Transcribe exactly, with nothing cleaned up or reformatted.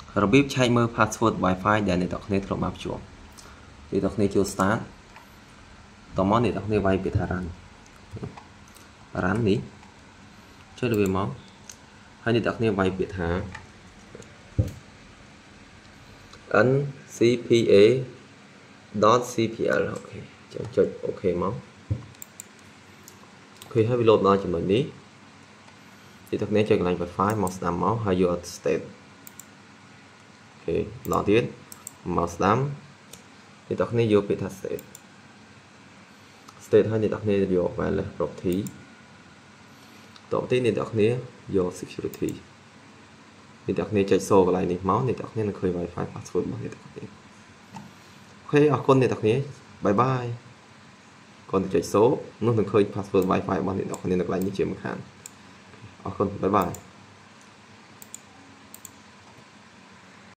របៀបឆែកមើល password Wi-Fi ដែលអ្នកទាំងគ្នាធ្លាប់បានភ្ជាប់អ្នកទាំងគ្នាចូល start តមកអ្នកទាំងគ្នាវាយពាក្យថា run run នេះចុចលើវាមកហើយអ្នកទាំងគ្នាវាយពាក្យថា ncpa.cpl អូខេចាំចុចអូខេមកអូខេហើយវាលោតដល់ចំណុចនេះអ្នកទាំងគ្នាចុចកន្លែង Wi-Fi មកស្ដាំមកហើយយក state អូខេដល់ទៀតមកស្ដាំអ្នកទាំងគ្នាយកពាក្យថា state state ហើយអ្នកទាំងគ្នាយក wireless property តទៅទីអ្នកទាំងគ្នាយក security អ្នកទាំងគ្នាចុចសូកន្លែងនេះមកអ្នកទាំងគ្នានឹងឃើញ Wi-Fi password របស់អ្នកទាំងគ្នាអូខេអរគុណអ្នកទាំងគ្នាបាយបាយគាត់ចុចសូនោះនឹងឃើញ password Wi-Fi របស់អ្នកទាំងគ្នានៅកន្លែងនេះជាមិនខានអរគុណបាយបាយ